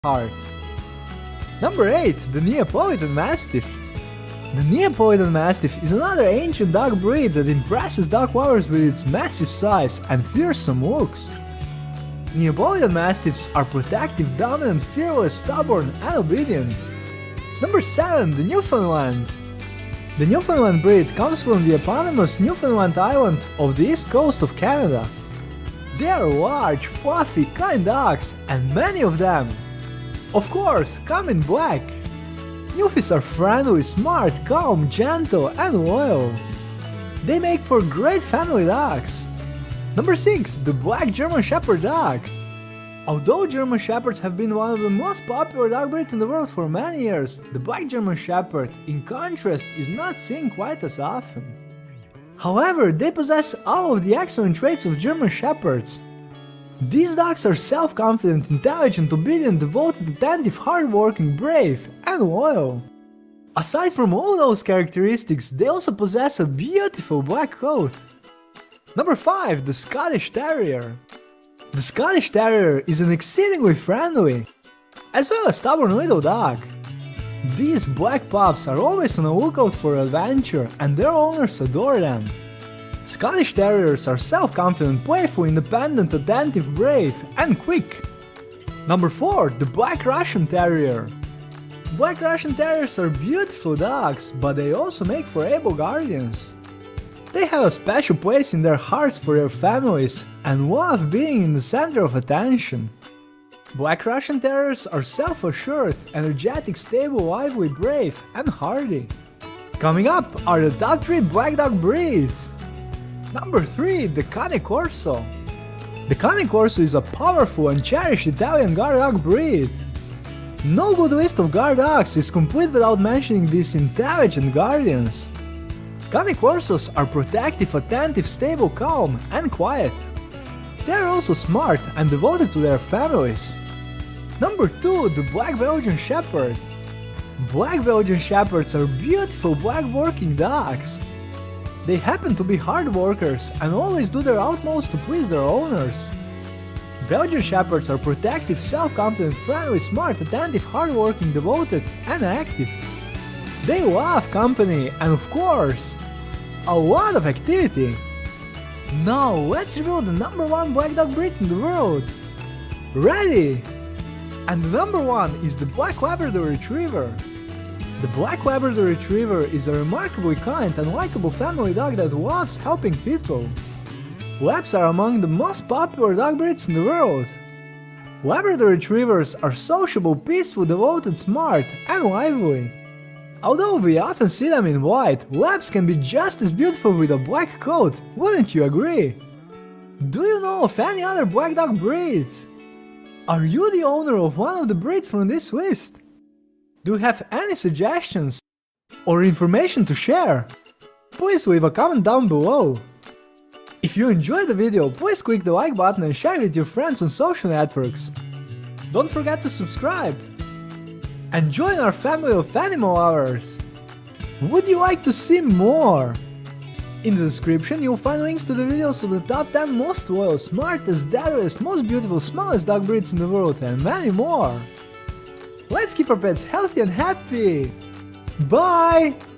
heart. Number 8. The Neapolitan Mastiff. The Neapolitan Mastiff is another ancient dog breed that impresses dog lovers with its massive size and fearsome looks. Neapolitan Mastiffs are protective, dominant, fearless, stubborn, and obedient. Number 7. The Newfoundland. The Newfoundland breed comes from the eponymous Newfoundland island of the east coast of Canada. They are large, fluffy, kind dogs, and many of them, of course, come in black. Newfies are friendly, smart, calm, gentle, and loyal. They make for great family dogs. Number 6. The Black German Shepherd Dog. Although German Shepherds have been one of the most popular dog breeds in the world for many years, the Black German Shepherd, in contrast, is not seen quite as often. However, they possess all of the excellent traits of German Shepherds. These dogs are self-confident, intelligent, obedient, devoted, attentive, hardworking, brave, and loyal. Aside from all those characteristics, they also possess a beautiful black coat. Number 5. The Scottish Terrier. The Scottish Terrier is an exceedingly friendly, as well as stubborn little dog. These black pups are always on the lookout for adventure, and their owners adore them. Scottish Terriers are self-confident, playful, independent, attentive, brave, and quick. Number 4. The Black Russian Terrier. Black Russian Terriers are beautiful dogs, but they also make for able guardians. They have a special place in their hearts for their families and love being in the center of attention. Black Russian Terriers are self-assured, energetic, stable, lively, brave, and hardy. Coming up are the top 3 black dog breeds. Number 3. The Cane Corso. The Cane Corso is a powerful and cherished Italian guard dog breed. No good list of guard dogs is complete without mentioning these intelligent guardians. Cane Corsos are protective, attentive, stable, calm, and quiet. They are also smart and devoted to their families. Number 2. The Black Belgian Shepherd. Black Belgian Shepherds are beautiful black working dogs. They happen to be hard workers and always do their utmost to please their owners. Belgian Shepherds are protective, self-confident, friendly, smart, attentive, hardworking, devoted, and active. They love company and, of course, a lot of activity. Now let's reveal the number 1 black dog breed in the world. Ready? And the number 1 is the Black Labrador Retriever. The Black Labrador Retriever is a remarkably kind and likable family dog that loves helping people. Labs are among the most popular dog breeds in the world. Labrador Retrievers are sociable, peaceful, devoted, smart, and lively. Although we often see them in white, Labs can be just as beautiful with a black coat, wouldn't you agree? Do you know of any other black dog breeds? Are you the owner of one of the breeds from this list? Do you have any suggestions or information to share? Please leave a comment down below. If you enjoyed the video, please click the like button and share it with your friends on social networks. Don't forget to subscribe and join our family of animal lovers. Would you like to see more? In the description you'll find links to the videos of the top 10 most loyal, smartest, deadliest, most beautiful, smallest dog breeds in the world and many more. Let's keep our pets healthy and happy! Bye!